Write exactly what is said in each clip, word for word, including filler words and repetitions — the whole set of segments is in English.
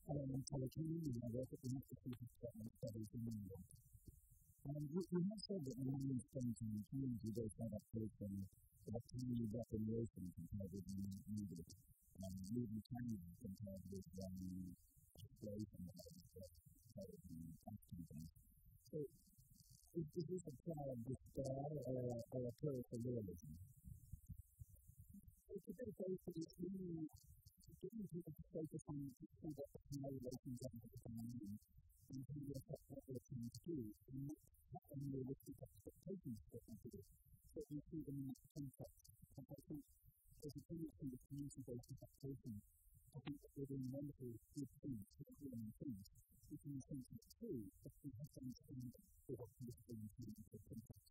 um, telecom, and I work at the Institute of Development Studies in New York. Um, we, we have said that the money spent on community-based adaptation is a tiny recognition compared with the amount needed, um, even tiny compared with the um, exploration of the action things. So, is, is this a cloud of despair or, or a cure for realism? It's a bit of both, but it's really getting people to focus on people that have relations on the time and who will affect what they're trying to do, and not unrealistic expectations for what they do. So we see them in that context. And I think there's a tendency to community-based adaptation. I think that we're doing wonderful good things, good things, which in a sense is true, but we have to understand what we're doing in the context.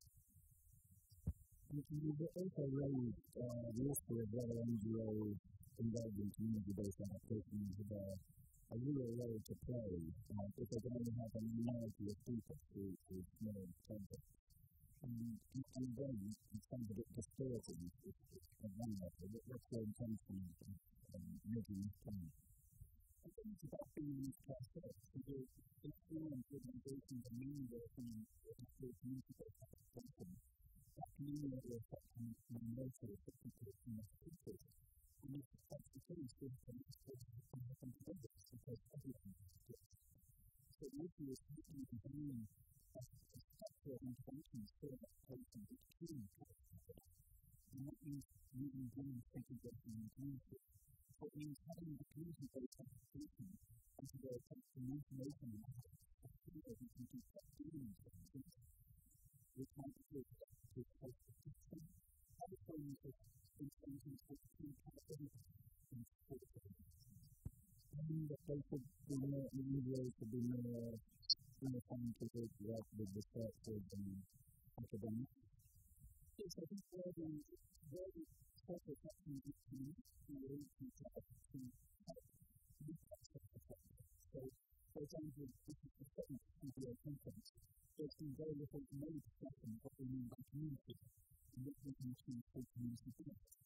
And you've also raised uh, the issue of whether N G Os involved in community-based adaptation have a, a real role to play uh, if they can only have a minority of people through a small context. And, and again, it sounds a bit distorted at one level, but what's their intention of um, making this point? I think it's about being in this process, because informed organizations are mainly working with the community-based adaptation. That can only have an effect on minority of people in the future. And if that's the case, then it's going to happen to others, because everyone is good. So the issue is how can you design a structure of interventions for that person which can help people. And that means using one segregation in the community. So it means having the community-based adaptation and to go take some information and how we can do that doing certain things. We can't do that to help the system. Other forms of interventions which can help everybody in support of it. And that they should be more, in many ways, to be more scientific, like with research and academics. Yes, I think where the where the corporate action is coming from the agency to help to help meet that self-effect. So, for example, this is the seventh C B A conference. There's been very little to no discussion of what we mean by community and what we can achieve for community benefit.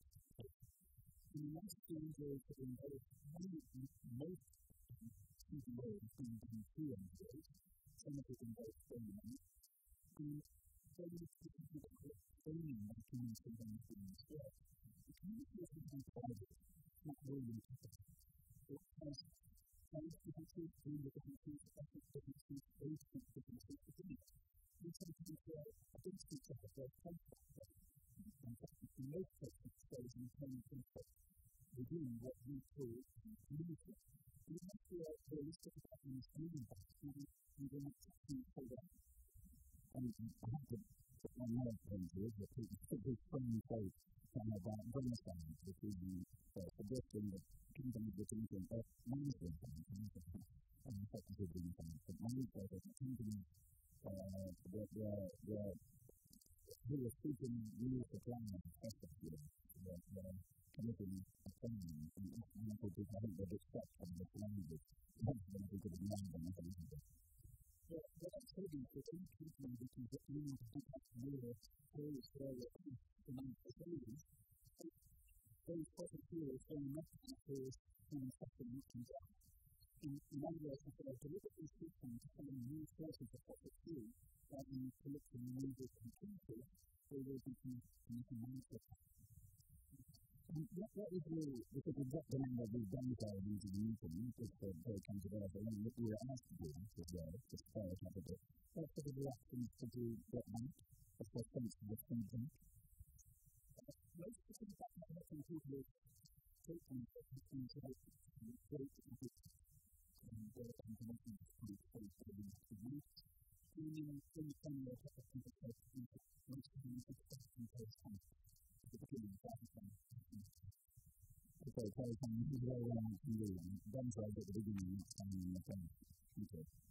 In the last few years that involved most C B As being done through N G Os, some of it involves training, and very specific training that community benefit as well. The community is being provided, not really important. It has five differences, three differences, ethnic differences, age differences, within it. And sometimes there are against each other, there are conflicts there. In fact, in most cases, there is an internal conflict within what we call community. We have to be realistic about these community facts, and we will not succeed for them. And I have to put my note into it, that people should be strongly safe from about genocide, which is the suggestion that companies that think of management and effective genocide, but management that companies that who are seeking new supply effectively, that they're committing a crime, and example people I think they'd expect from this language, most of them people have known them as a little bit. Well, what I'm saying is that any company that can get new to pick up more areas where they're in the facilities, those profit heroes are not factors in the sector that comes out. In other words, if they're deliberately seeking to find new sources of profit through, rather than collecting removals from people, they will be committing mindset. And what, what is the, because we've got the number of these downside into the meeting, just for very controversial, and what we were asked to do as well, just to clarify a bit. What sort of reactions did you get back? What's their sense of the thinking? Most of the feedback I have from people is taking that has been to help great impact and their information is pretty close to the next few weeks. And then in the same way, I think it's like most of them is expecting to take time at the beginning of that time. Okay, so you can use it around to you. Then try at the beginning next time in the time. Okay.